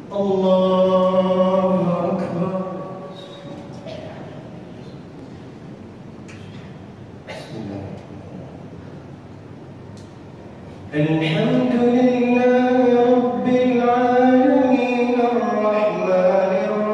الحمد لله رب العالمين الرحمن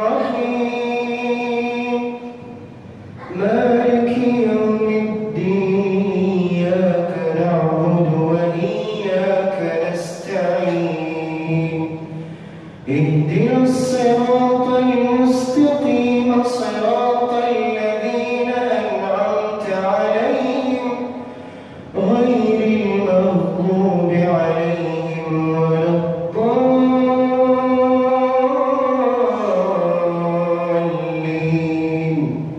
الرحيم مالك يوم الدين إياك نعبد وإياك نستعين اهدنا الصراط المستقيم صراط الذين أنعمت عليهم غير المغضوب عليهم ولا الضالين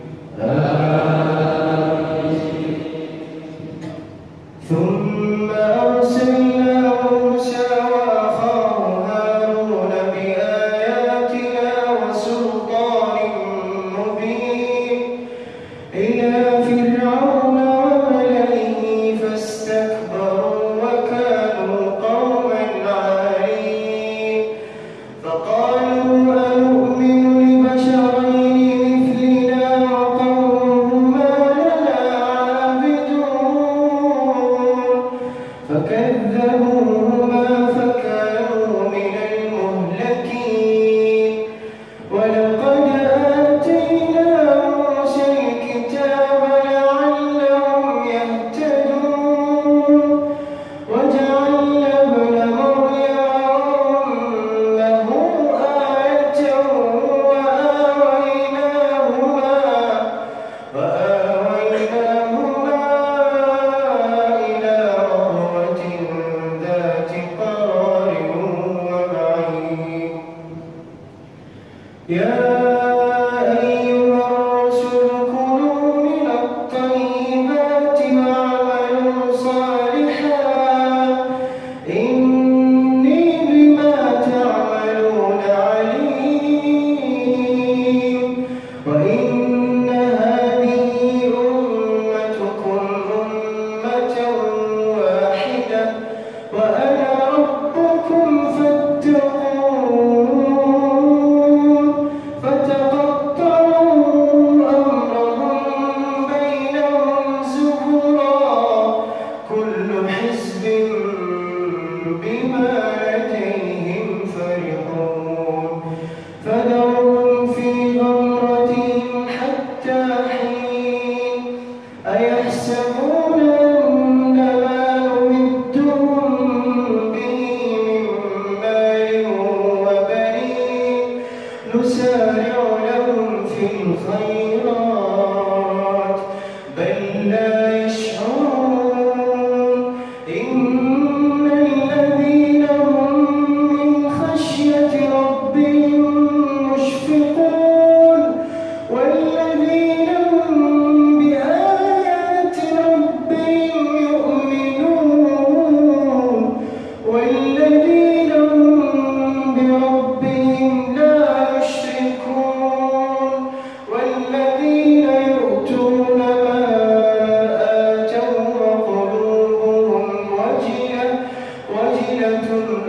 ثم أرسلنا موسى وأخاه هارون بآياتنا وسلطان مبين إلى فرعون وملئه فاستكبروا وكانوا قوما عالين فقالوا أنؤمن لبشرين مثلنا وقومهما لنا عابدون فكذبوهما فكانوا من المهلكين ولقد آتينا موسى الكتاب لعلهم يهتدون وجعلنا ابن مريم وأمه آية وآويناهما إلى ربوة ذات قرار ومعين يا أيها الرسل كلوا من الطيبات واعملوا صالحا إني بما تعملون عليم وإن هذه أمتكم أمة واحدة وأنا ربكم فاتقون فتقطعوا أمرهم بينهم زبرا كل حزب بما لديهم فرحون فذرهم في غمرتهم حتى حين أيحسبون أن ما نمدهم به من مال وبنين نسارع لهم في الخيرات بل لا يشعرون إن الذين هم من خشية ربهم مشفقون والذين هم بآيات ربهم يؤمنون والذين هم بربهم لا يشركون والذين يؤتون ما آتوا وقلوبهم وجلة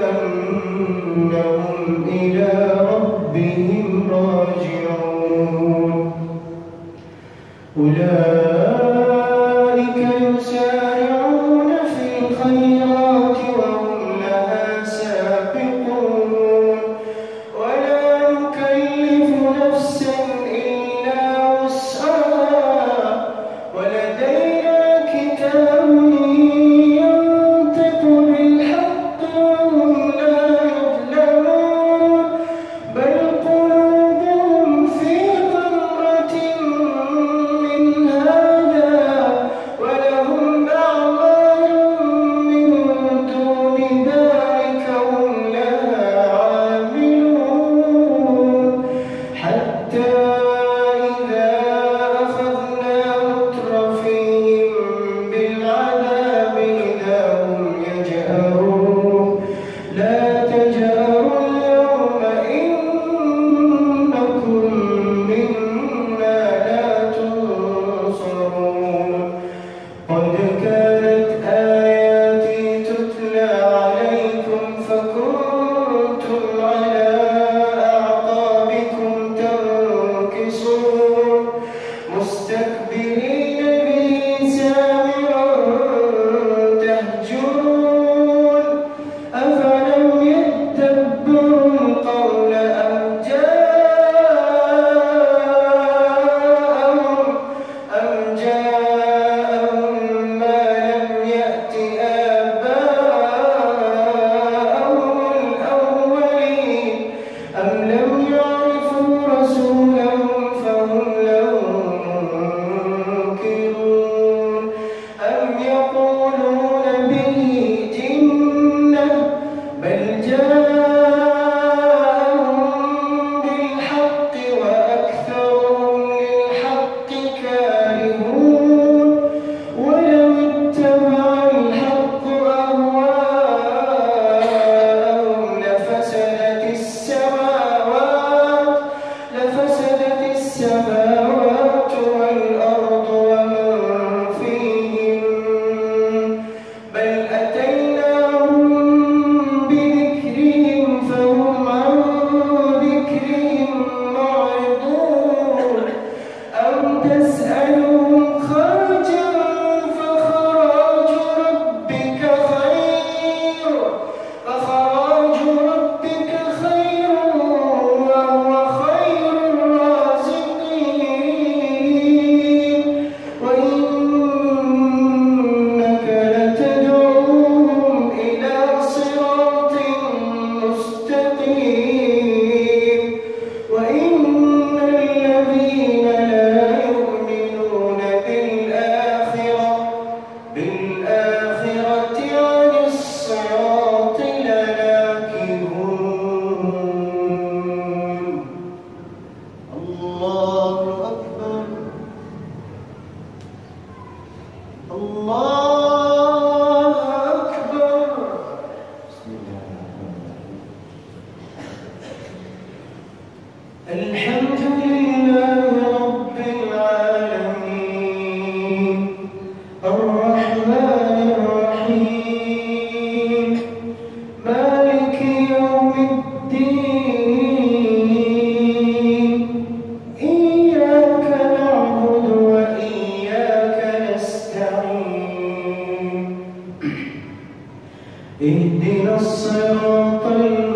أنهم إلى ربهم راجعون أولئك يسارعون في الخيرات وهم لها سابقون ولا نكلف نفسا إلا وسعها ولدينا كتاب ينطق بالحق وهم لا يظلمون بل قلوبهم في غمرة من هذا اهدنا الصراط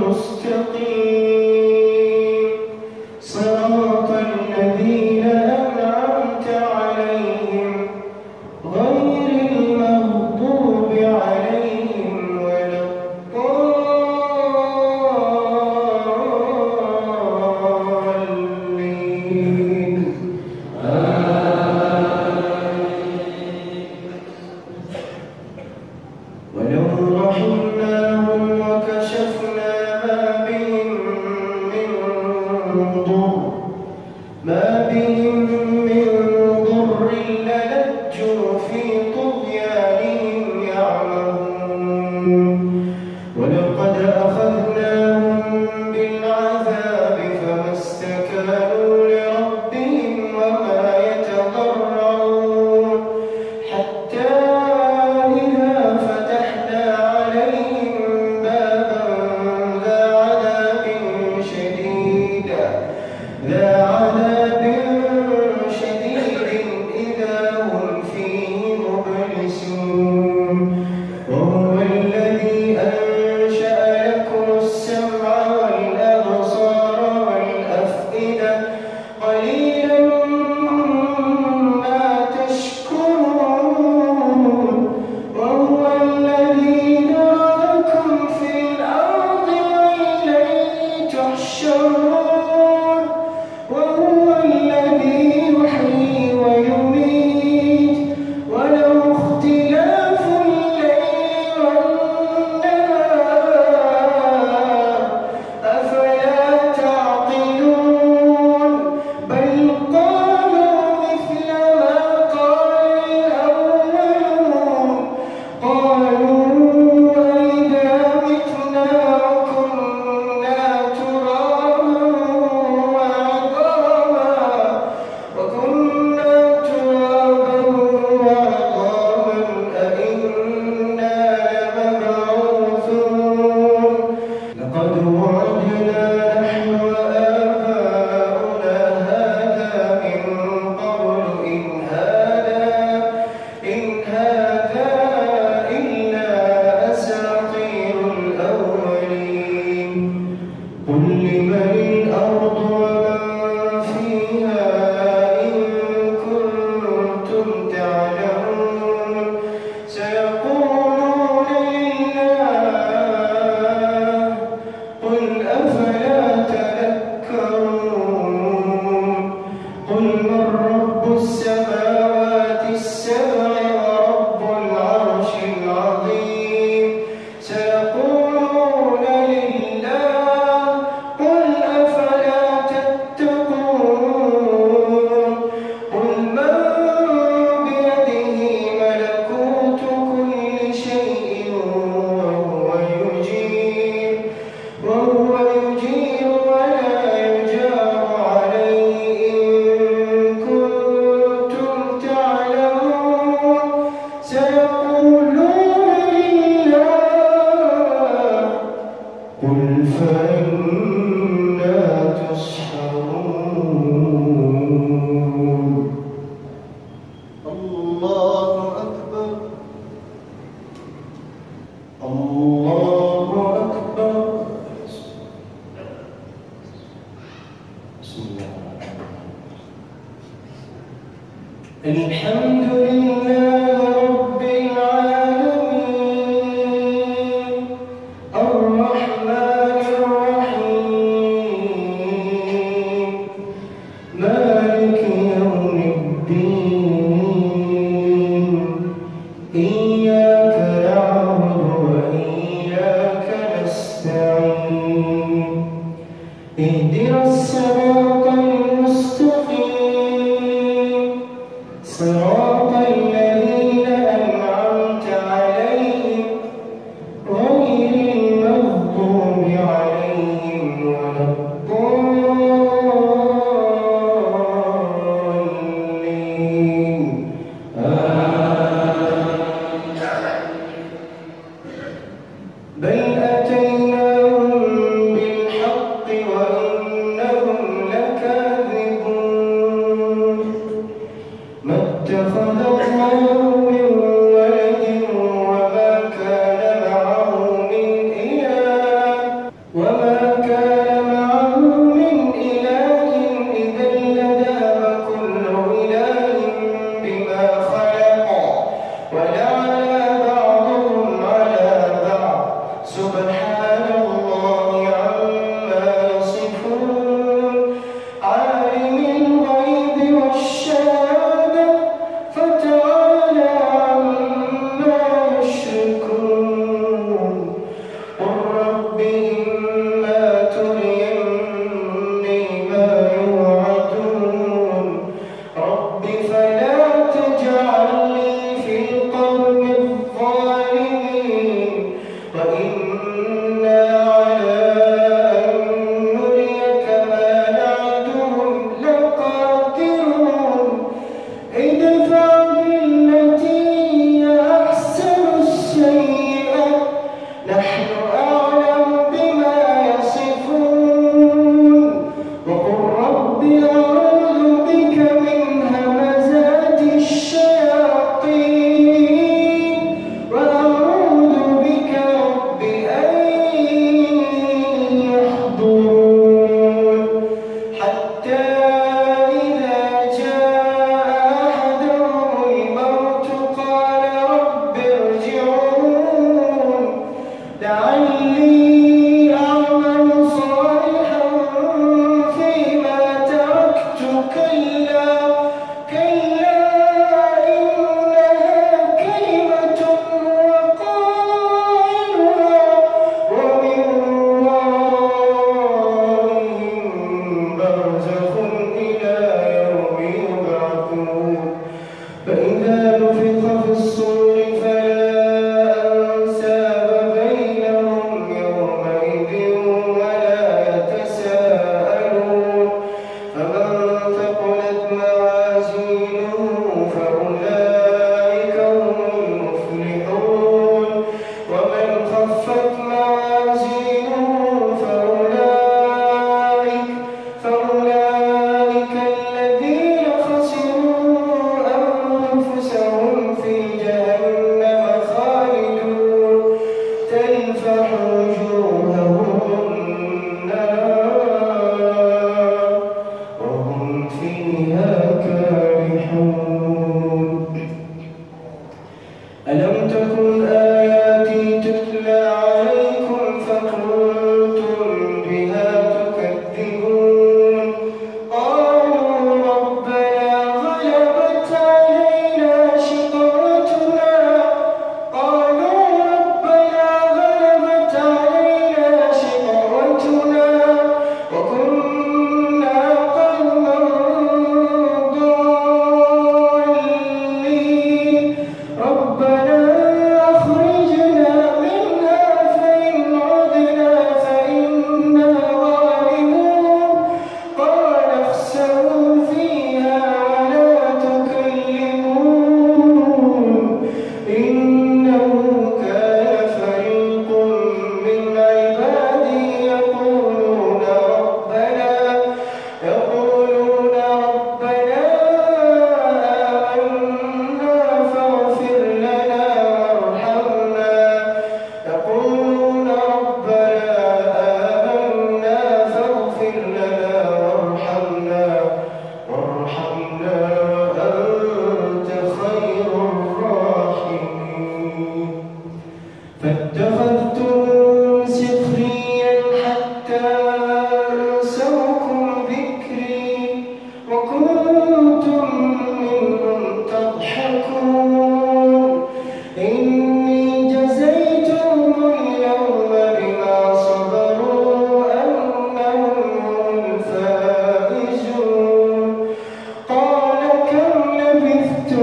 المستقيم صراط الذين أنعمت عليهم غير المغضوب عليهم ولا الضالين ولو رحمناهم وكشفنا ما بهم من ضر للجوا في طغيانهم يعمهون ولقد أخذناهم بالعذاب فما استكانوا لربهم وما يتضرعون حتى إذا فتحنا عليهم بابا ذا عذاب شديد إذا هم فيه مبلسون وهو الذي أنشأ لكم السمع والأبصار والأفئدة قليلا ما تشكرون وهو الذي ذرأكم في الأرض وإليه تحشرون وهو الذي يحيي ويميت وله اختلاف الليل والنهار أفلا تعقلون بل قالوا مثل ما قال الأولون قالوا أئذا متنا وكنا ترابا الحمد لله رب العالمين الرحمن الرحيم مالك يوم الدين إياك نعبد وإياك نستعين اهدنا الصراط المستقيم صراط الذين أنعمت عليهم غير المغضوب عليهم ولا الضالين بل أتيناهم بالحق وإنهم لكاذبون ما اتخذ الله من ولد وما كان معه من إله وما كان معه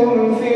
لكم في